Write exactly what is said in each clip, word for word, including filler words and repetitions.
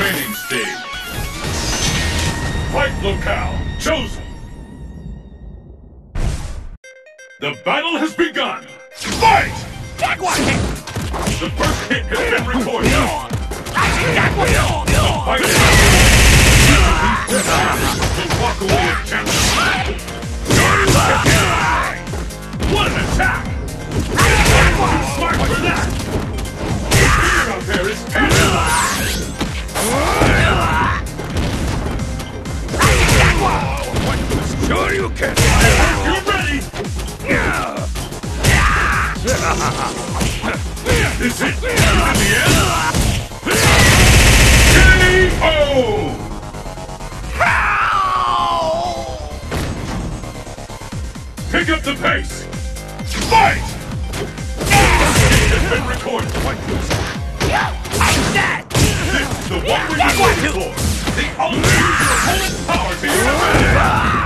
Training stage. Fight locale chosen. The battle has begun. Fight! The first hit has been recorded. The fight is will walk away as champion. What an attack! Too smart for that! The fear out there is tangible! Sure you can! I hope you're ready! Is it? Is it the end? K O! Pick up the pace! Fight! It has been recorded. I'm dead! This is the one we're waiting for! The ultimate use your opponent's power to your advantage!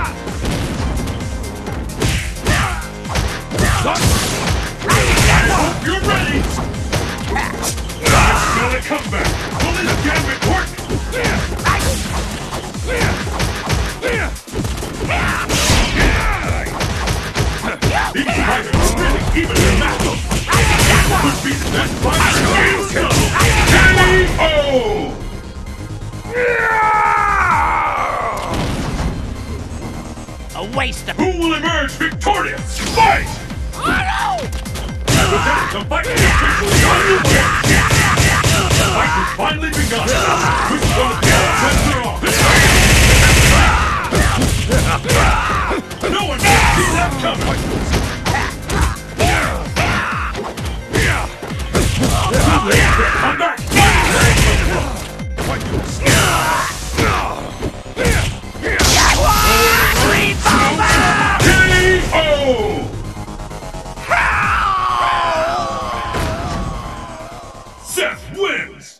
I hope you're ready! I've got a comeback! Will this gambit work? These fighters are really even in battle! Could be the best fighter in the world! K O! A waste of... Who will emerge victorious? Fight! Oh no! With that, the fight is officially underway! The fight has finally begun! Which one of the other sets are off? No one can see that coming! Come back! K O! Seth wins!